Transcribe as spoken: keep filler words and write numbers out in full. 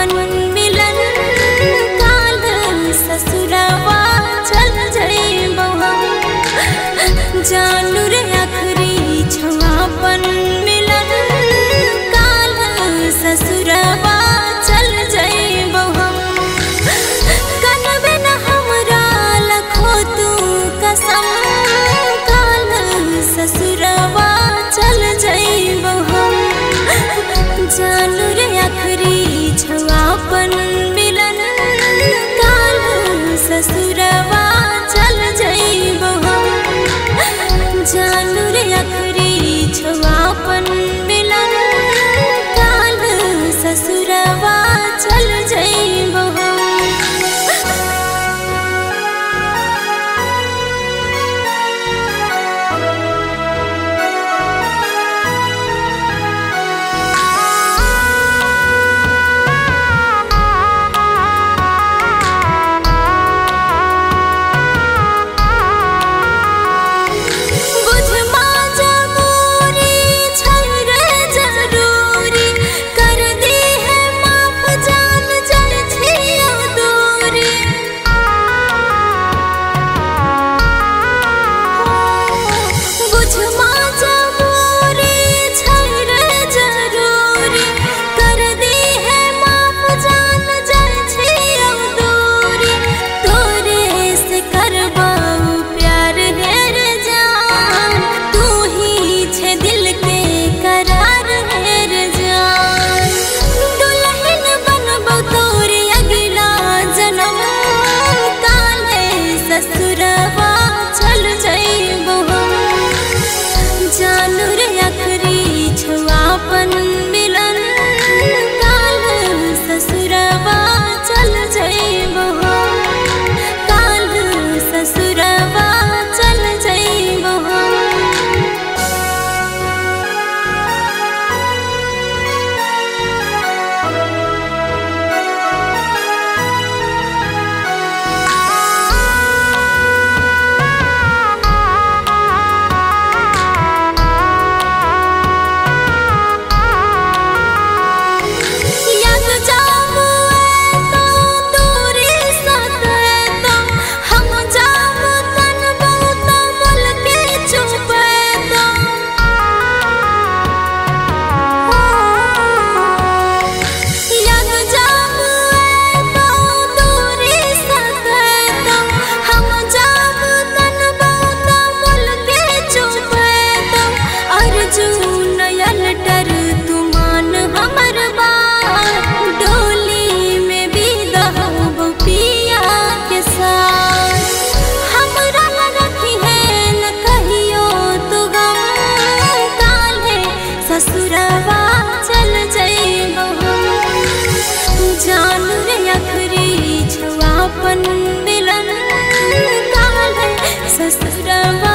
छुआपन मिलन काल ससुरवा चल जइबो हम। जानू रे आखरी छुआपन मिलन काल ससुरवा चल जइबो हम। कनबे न हमरा लखो तू कसम काल ससुरवा चल जइबो हम। जानू रे आखरी छुआपन मिलन काल ससुरवा चल जइबो हम। जानू रे आखरी छुआपन मिलन काल ससुरवा चल जइबो हम। जानू रे आखरी छुआपन मिलन काल ससुरवा चल जइबो हम। काल ससुरवा चल जइबो हम। ससुरवा चल जइबो हम। जानू रे आखरी छुआपन मिलन काल ससुरवा